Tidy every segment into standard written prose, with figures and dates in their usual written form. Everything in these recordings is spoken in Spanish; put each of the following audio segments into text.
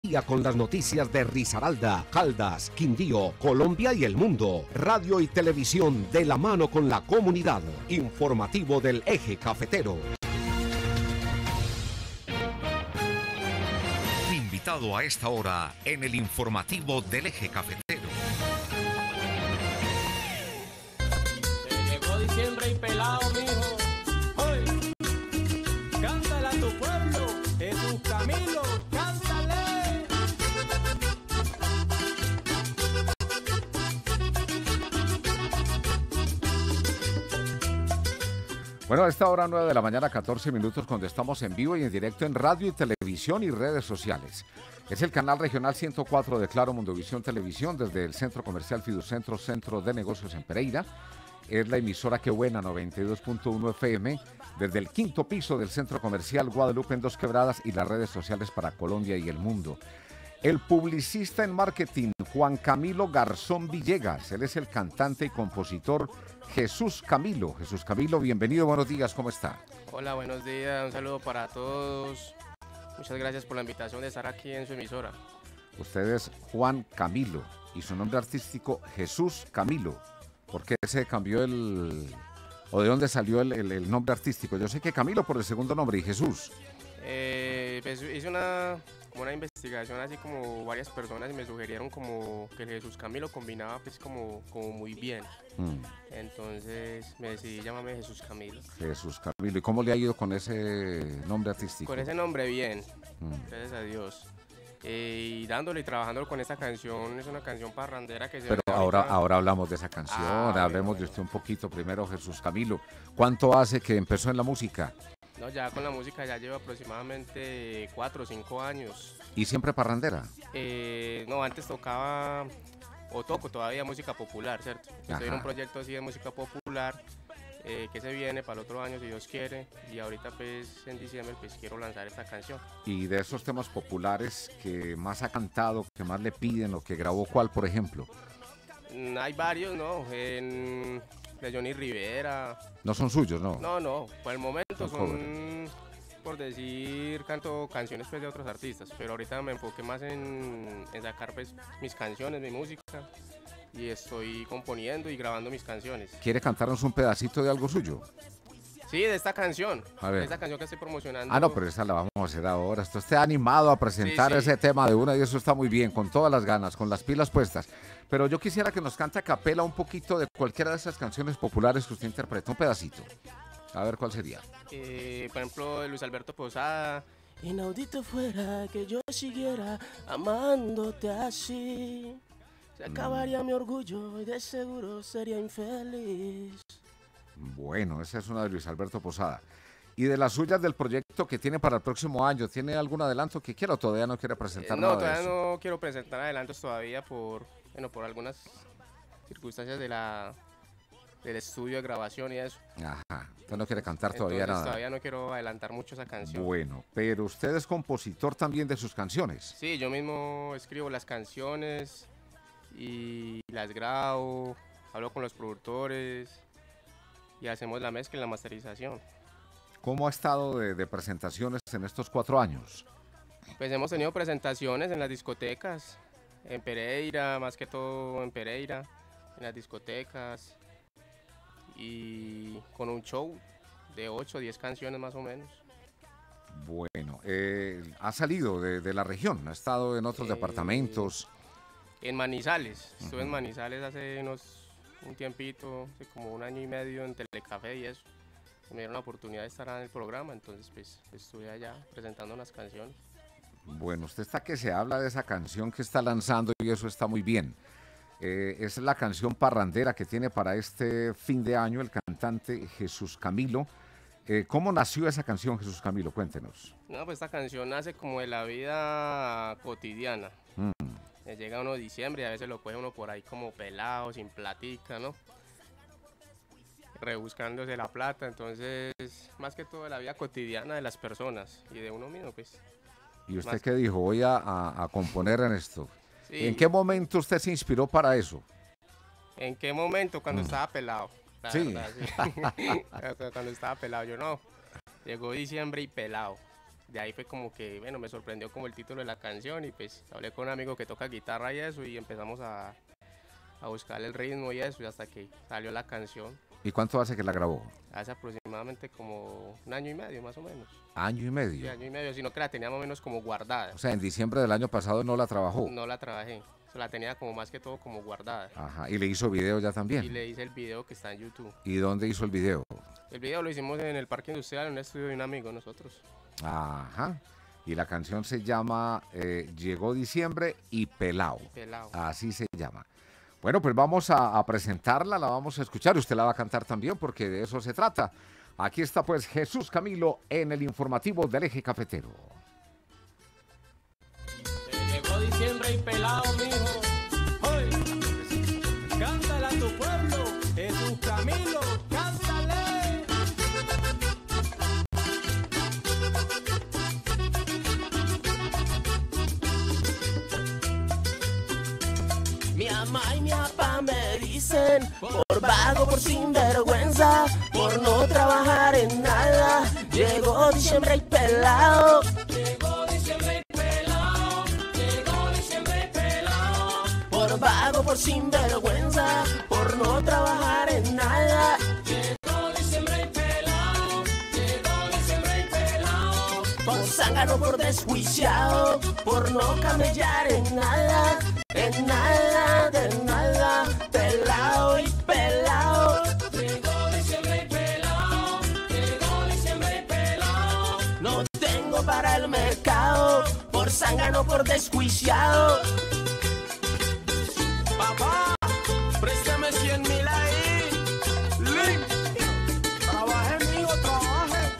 día con las noticias de Risaralda, Caldas, Quindío, Colombia y el mundo. Radio y televisión de la mano con la comunidad. Informativo del Eje Cafetero. Invitado a esta hora en el informativo del Eje Cafetero. Llegó diciembre y pelado, mijo. Hoy, cántale a tu pueblo, Jesús Camilo, cántale. Bueno, a esta hora 9 de la mañana, 14 minutos, cuando estamos en vivo y en directo en radio y televisión y redes sociales. Es el canal regional 104 de Claro Mundovisión Televisión desde el Centro Comercial Fiducentro, Centro de Negocios en Pereira. Es la emisora Que Buena 92.1 FM desde el quinto piso del Centro Comercial Guadalupe en Dos Quebradas y las redes sociales para Colombia y el mundo. El publicista en marketing Juan Camilo Garzón Villegas, él es el cantante y compositor Jesús Camilo. Jesús Camilo, bienvenido, buenos días, ¿cómo está? Hola, buenos días, un saludo para todos. Muchas gracias por la invitación de estar aquí en su emisora. Usted es Juan Camilo y su nombre artístico Jesús Camilo. ¿Por qué se cambió o de dónde salió el nombre artístico? Yo sé que Camilo por el segundo nombre y Jesús. Pues hice una investigación así como varias personas y me sugirieron como que el Jesús Camilo combinaba pues como muy bien. Entonces me decidí llamarme Jesús Camilo. Jesús Camilo. ¿Y cómo le ha ido con ese nombre artístico? Con ese nombre bien, gracias a Dios. Y dándole y trabajándolo con esta canción, es una canción parrandera que se... Pero ahora hablamos de esa canción, hablemos de usted un poquito primero, Jesús Camilo. ¿Cuánto hace que empezó en la música? No, ya con la música ya llevo aproximadamente 4 o 5 años. ¿Y siempre parrandera? No, antes tocaba, o toco todavía música popular, ¿cierto? Estoy en un proyecto así de música popular que se viene para el otro año si Dios quiere, y ahorita pues en diciembre pues quiero lanzar esta canción. Y de esos temas populares que más ha cantado, que más le piden o que grabó, ¿cuál por ejemplo? Hay varios, ¿no? De Johnny Rivera. ¿No son suyos, no? No, por el momento son por decir, canto canciones pues de otros artistas, pero ahorita me enfoqué más en sacar pues mis canciones, mi música, y estoy componiendo y grabando mis canciones. ¿Quiere cantarnos un pedacito de algo suyo? Sí, de esta canción, de esta canción que estoy promocionando. No, pero esa la vamos a hacer ahora. Esto esté animado a presentar ese tema de una y eso está muy bien, con todas las ganas, con las pilas puestas. Pero yo quisiera que nos cante a capela un poquito de cualquiera de esas canciones populares que usted interpreta, un pedacito. A ver cuál sería. Por ejemplo, de Luis Alberto Posada. Inaudito fuera que yo siguiera amándote así. Se acabaría mi orgullo y de seguro sería infeliz. Bueno, esa es una de Luis Alberto Posada. ¿Y de las suyas del proyecto que tiene para el próximo año? ¿Tiene algún adelanto que quiera o todavía no quiere presentar nada de eso? No, todavía no quiero presentar adelantos todavía por algunas circunstancias del estudio de grabación y eso. Ajá, usted no quiere cantar todavía nada. Todavía no quiero adelantar mucho esa canción. Bueno, pero usted es compositor también de sus canciones. Sí, yo mismo escribo las canciones y las grabo, hablo con los productores y hacemos la mezcla y la masterización. ¿Cómo ha estado de presentaciones en estos 4 años? Pues hemos tenido presentaciones en las discotecas, en Pereira, más que todo en Pereira, en las discotecas, y con un show de 8 o 10 canciones más o menos. Bueno, ha salido de la región, ha estado en otros departamentos. En Manizales, estuve en Manizales hace un tiempito, hace como 1 año y medio en Telecafé y eso. Me dieron la oportunidad de estar en el programa, entonces pues estuve allá presentando unas canciones. Bueno, usted está que se habla de esa canción que está lanzando y eso está muy bien. Es la canción parrandera que tiene para este fin de año el cantante Jesús Camilo. ¿Cómo nació esa canción, Jesús Camilo? Cuéntenos. No, pues esta canción nace como de la vida cotidiana. Llega uno diciembre y a veces lo coge uno por ahí como pelado, sin platica, ¿no? Rebuscándose la plata, entonces más que todo de la vida cotidiana de las personas y de uno mismo, pues. ¿Y usted qué dijo? Voy a componer en esto. Sí. ¿En qué momento usted se inspiró para eso? ¿En qué momento? Cuando estaba pelado. Sí. Verdad, sí. Cuando estaba pelado, yo no. Llegó diciembre y pelado. de ahí fue como que, bueno, me sorprendió como el título de la canción y pues hablé con un amigo que toca guitarra y eso y empezamos a buscar el ritmo y eso y hasta que salió la canción. ¿Y cuánto hace que la grabó? Hace aproximadamente como un año y medio más o menos. ¿Año y medio? Sí, año y medio, sino que la tenía más o menos como guardada. O sea, en diciembre del año pasado no la trabajó. No la trabajé, la tenía como más que todo como guardada. Ajá, ¿y le hizo video ya también? Y le hice el video que está en YouTube. ¿Y dónde hizo el video? El video lo hicimos en el Parque Industrial, en un estudio de un amigo nosotros. Ajá. Y la canción se llama Llegó Diciembre y Pelao. Pelao. Así se llama. Bueno, pues vamos a presentarla, la vamos a escuchar. Usted la va a cantar también porque de eso se trata. Aquí está pues Jesús Camilo en el informativo del Eje Cafetero. Llegó diciembre y pelado, mijo. Hoy, cántale a tu pueblo, Jesús Camilo, cántale. Mi mamá y mi papá me dicen, por vago, por sinvergüenza, por no trabajar en nada. Llegó diciembre y pelado. Llegó diciembre y pelado. Llegó diciembre y pelado. Por vago, por sinvergüenza, por no trabajar en nada. Llegó diciembre y pelado. Llegó diciembre y pelado. Por zángano, por desjuiciado, por no camellar en nada. En nada, de nada, pelao y pelao. Llegó diciembre y pelao. Llegó diciembre y pelao. No tengo para el mercado, por zángano, por desjuiciado. Papá, préstame 100,000 ahí. Link. Trabaje, mijo, trabaje.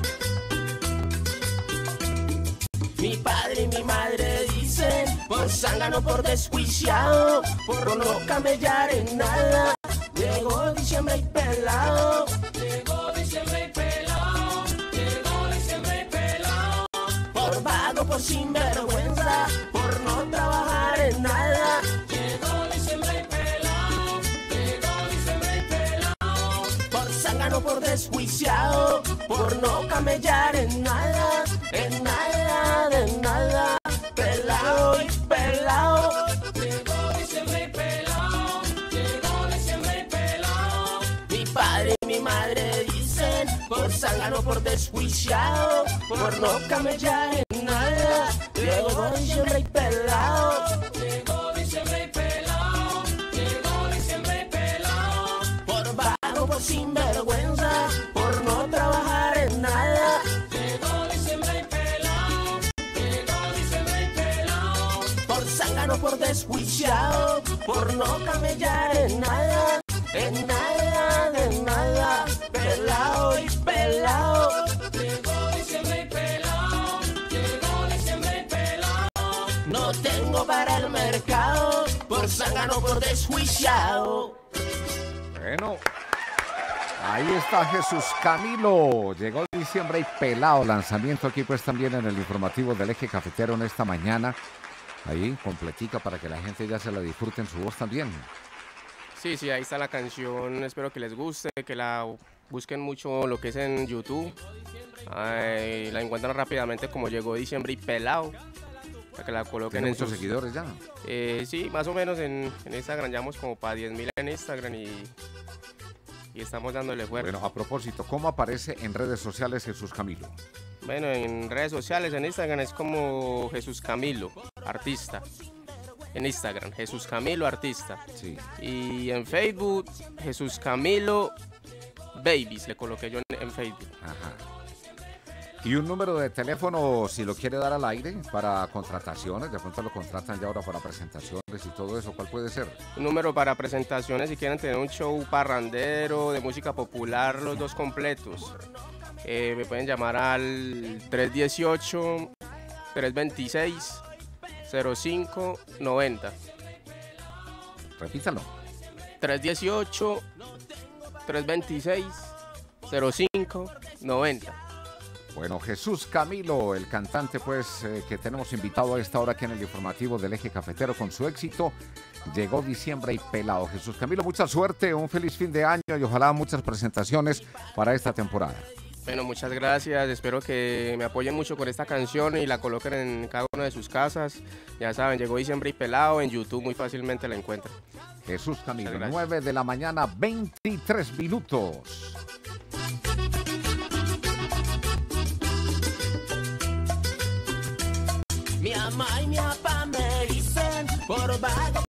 Mi padre y mi madre dicen, por zángano, por desjuiciado, por no camellar en nada. Llegó diciembre y pelado. Llegó diciembre y pelado. Llegó diciembre y pelado. Por vago, por sinvergüenza, por no trabajar en nada. Llegó diciembre y pelado. Llegó diciembre y pelado. Por zángano, por desjuiciado, por no camellar en nada. En nada, de nada, pelao y pelao. Llegó diciembre y pelao. Llegó diciembre y pelao. Mi padre y mi madre dicen, por zángano, por desjuiciado, por no camellar en nada. Llegó diciembre y pelao. Llegó diciembre y pelao. Llegó diciembre y pelao. Por vago, por sinvergüenza, por no trabajar en nada. Llegó diciembre y pelao. Llegó diciembre y pelao. Por zángano, por desjuiciado, por no camellar en nada. En nada, de nada, pelao y pelao. Llegó diciembre y pelao. Llegó diciembre y pelao. No tengo para el mercado, por zángano, por desjuiciado. Bueno, ahí está Jesús Camilo. Llegó diciembre y pelado. Lanzamiento aquí pues también en el informativo del Eje Cafetero en esta mañana. Ahí, completica para que la gente ya se la disfrute en su voz también. Sí, sí, ahí está la canción, espero que les guste, que la busquen mucho lo que es en YouTube. La encuentran rápidamente como Llegó Diciembre y Pelao, para que la coloquen ¿Tiene en muchos sus seguidores ya? Sí, más o menos en Instagram, ya vamos como para 10,000 en Instagram y estamos dándole fuerte. Bueno, a propósito, ¿cómo aparece en redes sociales Jesús Camilo? Bueno, en redes sociales, en Instagram es como Jesús Camilo, artista. En Instagram, Jesús Camilo, artista. Sí. Y en Facebook, Jesús Camilo Babies, le coloqué yo en Facebook. Ajá. Y un número de teléfono, si lo quiere dar al aire, para contrataciones, de pronto lo contratan ya ahora para presentaciones y todo eso, ¿cuál puede ser? Un número para presentaciones, si quieren tener un show parrandero, de música popular, los dos completos. Me pueden llamar al 318-326-0590. Repítalo. 318-326-0590. Bueno, Jesús Camilo, el cantante pues que tenemos invitado a esta hora aquí en el informativo del Eje Cafetero con su éxito. Llegó diciembre y pelado. Jesús Camilo, mucha suerte, un feliz fin de año y ojalá muchas presentaciones para esta temporada. Bueno, muchas gracias. Espero que me apoyen mucho con esta canción y la coloquen en cada una de sus casas. Ya saben, llegó Diciembre y Pelado. En YouTube muy fácilmente la encuentran. Jesús Camilo, 9 de la mañana, 23 minutos. Mi mamá y mi papá me dicen por vago.